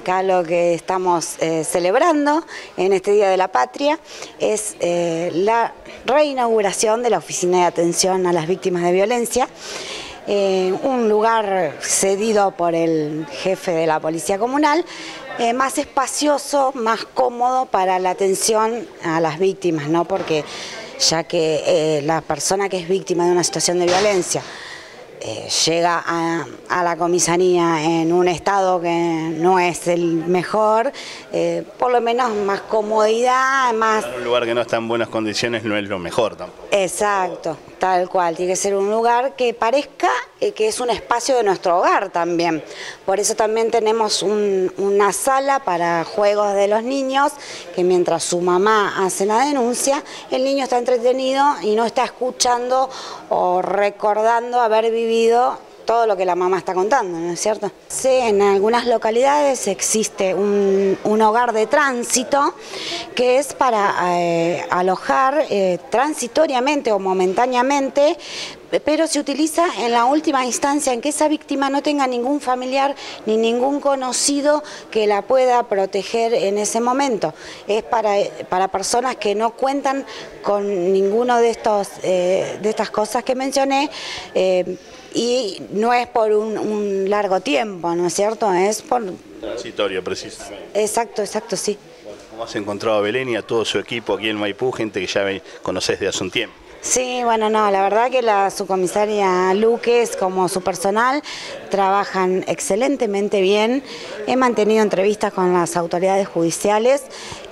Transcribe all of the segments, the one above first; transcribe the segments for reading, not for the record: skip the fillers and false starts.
acá lo que estamos celebrando en este Día de la Patria es la reinauguración de la Oficina de Atención a las Víctimas de Violencia, un lugar cedido por el jefe de la Policía Comunal, más espacioso, más cómodo para la atención a las víctimas, ¿no? Porque ya que la persona que es víctima de una situación de violencia llega a la comisaría en un estado que no es el mejor, por lo menos más comodidad, más... Un lugar que no está en buenas condiciones no es lo mejor tampoco. Exacto, tal cual, tiene que ser un lugar que parezca que es un espacio de nuestro hogar también. Por eso también tenemos una sala para juegos de los niños, que mientras su mamá hace la denuncia, el niño está entretenido y no está escuchando o recordando haber vivido todo lo que la mamá está contando, ¿no es cierto? Sí, en algunas localidades existe un hogar de tránsito que es para alojar transitoriamente o momentáneamente, pero se utiliza en la última instancia en que esa víctima no tenga ningún familiar ni ningún conocido que la pueda proteger en ese momento. Es para personas que no cuentan con ninguno de estas cosas que mencioné, y no es por un largo tiempo, ¿no es cierto? Es por... Transitorio, precisamente. Exacto, sí. Bueno, ¿cómo has encontrado a Belén y a todo su equipo aquí en Maipú, gente que ya conocés de hace un tiempo? Sí, bueno, no, la verdad que la subcomisaria Luques como su personal trabajan excelentemente bien. He mantenido entrevistas con las autoridades judiciales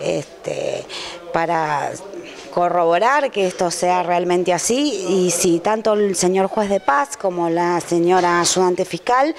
para corroborar que esto sea realmente así, y si tanto el señor juez de paz como la señora ayudante fiscal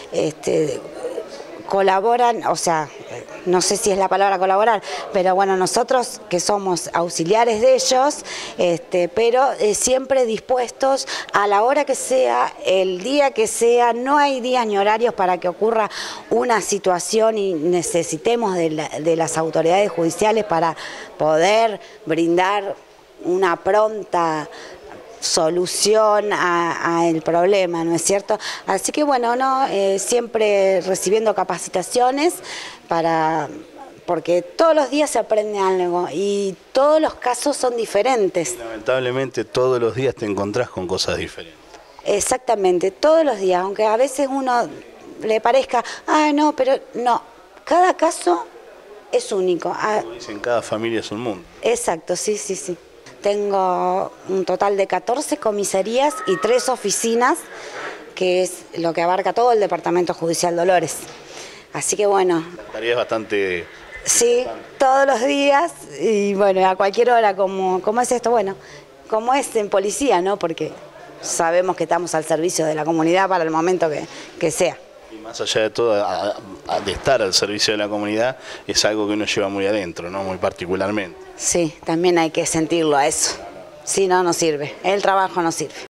colaboran, o sea, no sé si es la palabra colaborar, pero bueno, nosotros que somos auxiliares de ellos, pero siempre dispuestos a la hora que sea, el día que sea, no hay días ni horarios para que ocurra una situación y necesitemos de las autoridades judiciales para poder brindar una pronta solución al problema, ¿no es cierto? Así que bueno, siempre recibiendo capacitaciones porque todos los días se aprende algo y todos los casos son diferentes. Lamentablemente todos los días te encontrás con cosas diferentes. Exactamente, todos los días, aunque a veces uno le parezca, no, pero no, cada caso es único. Como dicen, cada familia es un mundo. Exacto, sí. Tengo un total de 14 comisarías y 3 oficinas, que es lo que abarca todo el Departamento Judicial Dolores. Así que bueno. La tarea es bastante... Sí, todos los días y bueno, a cualquier hora, como es esto, bueno, como es en policía, ¿no? Porque sabemos que estamos al servicio de la comunidad para el momento que sea. Y más allá de todo, de estar al servicio de la comunidad, es algo que uno lleva muy adentro, ¿no? Muy particularmente. Sí, también hay que sentirlo a eso. Si no, no sirve. El trabajo no sirve.